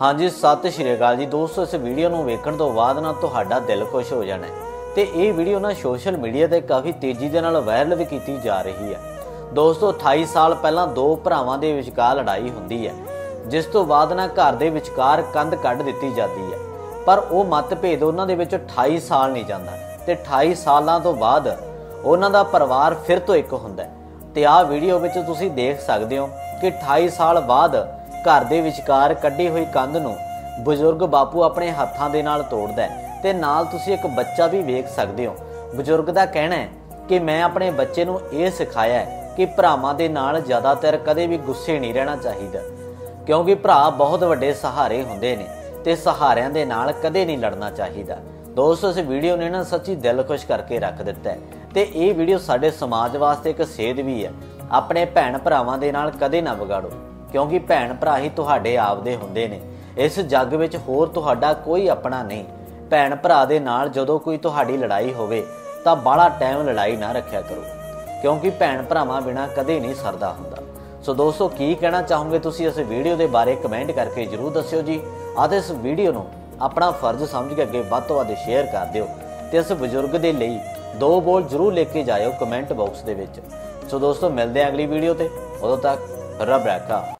हाँ जी, सत श्री अकाल जी दोस्तों। इस वीडियो को वेखण तो बाद ना तुहाडा दिल खुश हो जाना है। तो ये वीडियो ना सोशल मीडिया पर काफ़ी तेज़ी के नाल वायरल भी की जा रही है। दोस्तों 28 साल पहला दो भरावां दे विचकार लड़ाई होंदी है, जिस तो बाद ना घर दे विचकार कंध कढ़ दित्ती जाती है, पर वो मतभेद उन्हां दे विच 28 साल नहीं जाता ते 28 सालों तो बाद उन्हां दा परिवार फिर तो एक हुंदा है। ते आ वीडियो विच तुसीं देख सकदे हो कि 28 साल बाद घर दे विचकार कढ़ी हुई कंध नूं बजुर्ग बापू अपने हत्थां दे नाल तोड़दा है ते नाल तुसीं एक बच्चा भी वेख सकदे हो। बजुर्ग दा कहना है कि मैं अपने बच्चे नूं इह सिखाया है कि भरावां दे नाल ज़्यादातर कदे भी गुस्से नहीं रहना चाहिए, क्योंकि भरा बहुत वड्डे सहारे हुंदे ने ते सहारिਆਂ दे नाल कदे नहीं लड़ना चाहिए। दोस्तों इस वीडियो ने ना सच्ची दिल खुश करके रख दिता है ते ये वीडियो साडे समाज वास्ते एक सेध भी है। अपने भैन भरावां दे नाल कदे ना विगाड़ो, क्योंकि भैन भरा ही तुहाडे आपदे हुंदे ने। इस जग विच होर तुहाडा कोई अपना नहीं। भैन भरा दे नाल जदों कोई तुहाडी लड़ाई होवे तां बाहला टाइम लड़ाई ना रखिया करो, क्योंकि भैन भरावां बिना कदे नहीं सरदा हुंदा। सो दोस्तों की कहना चाहोगे तुसीं इस वीडियो के बारे कमेंट करके जरूर दस्सिओ जी। आते इस वीडियो नूं अपना फर्ज समझ के अगे वध तों वध शेयर कर दिओ ते इस बजुर्ग दे लई दो बोल जरूर लेके जाइओ कमेंट बॉक्स दे विच। सो दोस्तों मिलते हैं अगली वीडियो ते, उदों तक रब राखा।